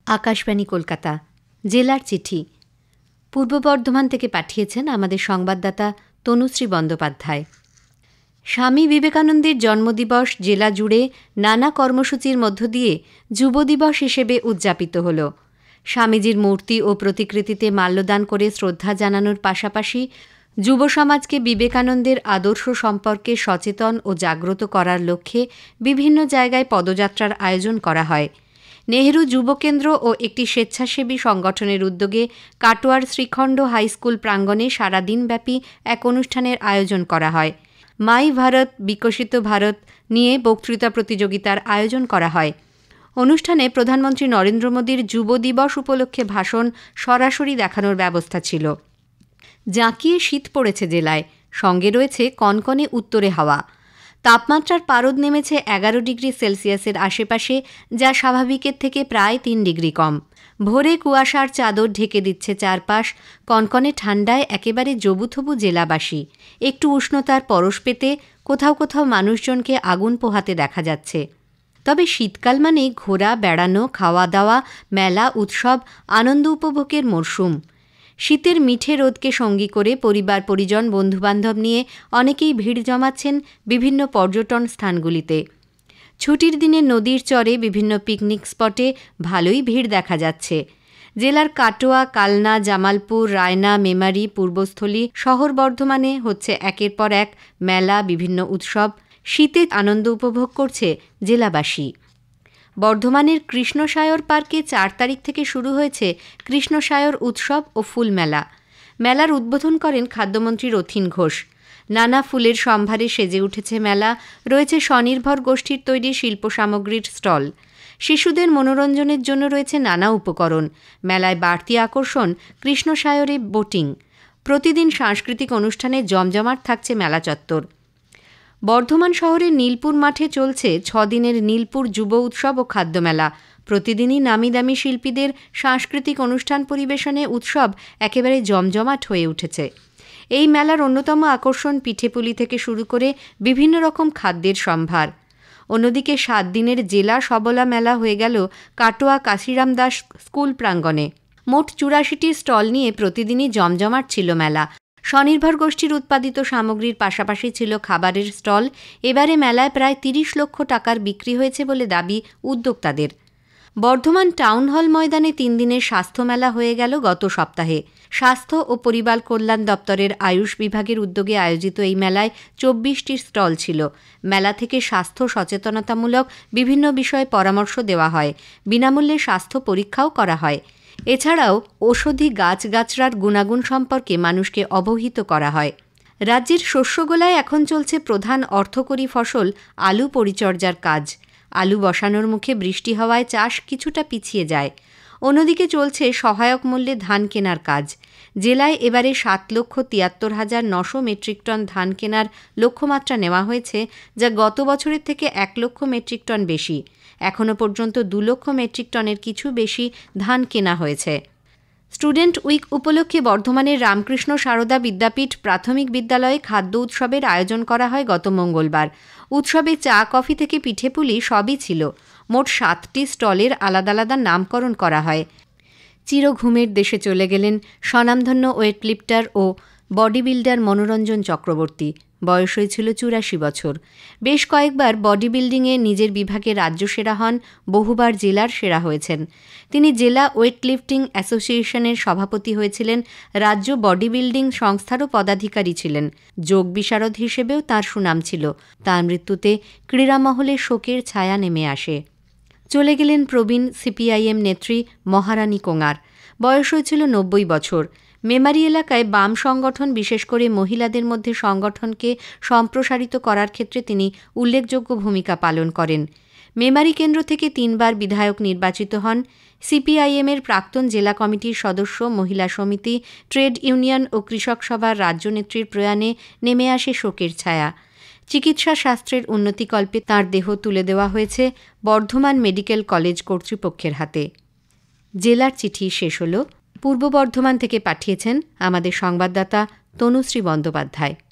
আকাশবাণী কলকাতা জেলার চিঠি পূর্ব বর্ধমান থেকে পাঠিয়েছেন আমাদের সংবাদদাতা তনুশ্রী বন্দ্যোপাধ্যায়। স্বামী বিবেকানন্দের জন্মদিবস জেলা জুড়ে নানা কর্মসূচির মধ্য দিয়ে যুব দিবস হিসেবে উদযাপিত হল। স্বামীজির মূর্তি ও প্রতিকৃতিতে মাল্যদান করে শ্রদ্ধা জানানোর পাশাপাশি যুব সমাজকে বিবেকানন্দের আদর্শ সম্পর্কে সচেতন ও জাগ্রত করার লক্ষ্যে বিভিন্ন জায়গায় পদযাত্রার আয়োজন করা হয়। নেহেরু যুবকেন্দ্র ও একটি স্বেচ্ছাসেবী সংগঠনের উদ্যোগে কাটোয়ার শ্রীখণ্ড হাইস্কুল প্রাঙ্গণে সারাদিনব্যাপী এক অনুষ্ঠানের আয়োজন করা হয়। মাই ভারত বিকশিত ভারত নিয়ে বক্তৃতা প্রতিযোগিতার আয়োজন করা হয়। অনুষ্ঠানে প্রধানমন্ত্রী নরেন্দ্র মোদীর যুব দিবস উপলক্ষে ভাষণ সরাসরি দেখানোর ব্যবস্থা ছিল। জাঁকিয়ে শীত পড়েছে জেলায়, সঙ্গে রয়েছে কনকনে উত্তরে হাওয়া। তাপমাত্রার পারদ নেমেছে 11 ডিগ্রি সেলসিয়াসের আশেপাশে, যা স্বাভাবিকের থেকে প্রায় 3 ডিগ্রি কম। ভোরে কুয়াশার চাদর ঢেকে দিচ্ছে চারপাশ। কনকনে ঠান্ডায় একেবারে জবুথবু জেলাবাসী। একটু উষ্ণতার পরশ পেতে কোথাও কোথাও মানুষজনকে আগুন পোহাতে দেখা যাচ্ছে। তবে শীতকাল মানে ঘোরা, বেড়ানো, খাওয়া দাওয়া, মেলা, উৎসব, আনন্দ উপভোগের মরশুম। শীতের মিঠে রোদকে সঙ্গী করে পরিবার পরিজন, বন্ধুবান্ধব নিয়ে অনেকেই ভিড় জমাচ্ছেন বিভিন্ন পর্যটন স্থানগুলিতে। ছুটির দিনে নদীর চরে বিভিন্ন পিকনিক স্পটে ভালোই ভিড় দেখা যাচ্ছে। জেলার কাটোয়া, কালনা, জামালপুর, রায়না, মেমারি, পূর্বস্থলী, শহর বর্ধমানে হচ্ছে একের পর এক মেলা, বিভিন্ন উৎসব। শীতে আনন্দ উপভোগ করছে জেলাবাসী। বর্ধমানের কৃষ্ণসায়র পার্কে 4 তারিখ থেকে শুরু হয়েছে কৃষ্ণসায়র উৎসব ও ফুল মেলা। মেলার উদ্বোধন করেন খাদ্যমন্ত্রী রথীন ঘোষ। নানা ফুলের সম্ভারে সেজে উঠেছে মেলা। রয়েছে স্বনির্ভর গোষ্ঠীর তৈরি শিল্প সামগ্রীর স্টল। শিশুদের মনোরঞ্জনের জন্য রয়েছে নানা উপকরণ। মেলায় বাড়তি আকর্ষণ কৃষ্ণসায়রে বোটিং। প্রতিদিন সাংস্কৃতিক অনুষ্ঠানে জমজমাট থাকছে মেলা চত্বর। বর্ধমান শহরের নীলপুর মাঠে চলছে 6 দিনের নীলপুর যুব উৎসব ও খাদ্যমেলা। প্রতিদিনই নামি দামি শিল্পীদের সাংস্কৃতিক অনুষ্ঠান পরিবেশনে উৎসব একেবারে জমজমাট হয়ে উঠেছে। এই মেলার অন্যতম আকর্ষণ পিঠেপুলি থেকে শুরু করে বিভিন্ন রকম খাদ্যের সম্ভার। অন্যদিকে 7 দিনের জেলা সবলা মেলা হয়ে গেল কাটোয়া কাশিরাম দাস স্কুল প্রাঙ্গণে। মোট 84টি স্টল নিয়ে প্রতিদিনই জমজমাট ছিল মেলা। স্বনির্ভর গোষ্ঠীর উৎপাদিত সামগ্রীর পাশাপাশি ছিল খাবারের স্টল। এবারে মেলায় প্রায় 30 লক্ষ টাকার বিক্রি হয়েছে বলে দাবি উদ্যোক্তাদের। বর্ধমান টাউন হল ময়দানে 3 দিনের স্বাস্থ্য মেলা হয়ে গেল গত সপ্তাহে। স্বাস্থ্য ও পরিবার কল্যাণ দপ্তরের আয়ুষ বিভাগের উদ্যোগে আয়োজিত এই মেলায় 24টি স্টল ছিল। মেলা থেকে স্বাস্থ্য সচেতনতামূলক বিভিন্ন বিষয়ে পরামর্শ দেওয়া হয়। বিনামূল্যে স্বাস্থ্য পরীক্ষাও করা হয়। এছাড়াও ঔষধি গাছগাছড়ার গুণাগুণ সম্পর্কে মানুষকে অবহিত করা হয়। রাজ্যের শস্যগোলায় এখন চলছে প্রধান অর্থকরী ফসল আলু পরিচর্যার কাজ। আলু বসানোর মুখে বৃষ্টি হওয়ায় চাষ কিছুটা পিছিয়ে যায়। অন্যদিকে চলছে সহায়ক মূল্যে ধান কেনার কাজ। জেলায় এবারে 7,73,900 মেট্রিক টন ধান কেনার লক্ষ্যমাত্রা নেওয়া হয়েছে, যা গত বছরের থেকে 1 লক্ষ মেট্রিক টন বেশি। এখনও পর্যন্ত 2 লক্ষ মেট্রিক টনের কিছু বেশি ধান কেনা হয়েছে। স্টুডেন্ট উইক উপলক্ষে বর্ধমানের রামকৃষ্ণ সারদা বিদ্যাপীঠ প্রাথমিক বিদ্যালয়ে খাদ্য উৎসবের আয়োজন করা হয় গত মঙ্গলবার। উৎসবে চা, কফি থেকে পিঠেপুলি সবই ছিল। মোট 7টি স্টলের আলাদা আলাদা নামকরণ করা হয়। চিরঘুমের দেশে চলে গেলেন স্বনামধন্য ওয়েটলিফটার ও বডি বিল্ডার মনোরঞ্জন চক্রবর্তী। বয়স হয়েছিল 84 বছর। বেশ কয়েকবার বডি বিল্ডিংয়ে নিজের বিভাগে রাজ্য সেরা হন, বহুবার জেলার সেরা হয়েছেন। তিনি জেলা ওয়েটলিফটিং অ্যাসোসিয়েশনের সভাপতি হয়েছিলেন, রাজ্য বডি বিল্ডিং সংস্থারও পদাধিকারী ছিলেন। যোগ বিশারদ হিসেবেও তাঁর সুনাম ছিল। তাঁর মৃত্যুতে ক্রীড়ামহলে শোকের ছায়া নেমে আসে। চলে গেলেন প্রবীণ সিপিআইএম নেত্রী মহারানী কোঙার। বয়স হয়েছিল 90 বছর। মেমারি এলাকায় বাম সংগঠন, বিশেষ করে মহিলাদের মধ্যে সংগঠনকে সম্প্রসারিত করার ক্ষেত্রে তিনি উল্লেখযোগ্য ভূমিকা পালন করেন। মেমারি কেন্দ্র থেকে 3 বার বিধায়ক নির্বাচিত হন। সিপিআইএমের প্রাক্তন জেলা কমিটির সদস্য, মহিলা সমিতি, ট্রেড ইউনিয়ন ও কৃষক সভার রাজ্যনেত্রীর প্রয়াণে নেমে আসে শোকের ছায়া। চিকিৎসা শাস্ত্রের উন্নতিকল্পে তাঁর দেহ তুলে দেওয়া হয়েছে বর্ধমান মেডিকেল কলেজ কর্তৃপক্ষের হাতে। জেলার চিঠি শেষ হল। পূর্ব বর্ধমান থেকে পাঠিয়েছেন আমাদের সংবাদদাতা তনুশ্রী বন্দ্যোপাধ্যায়।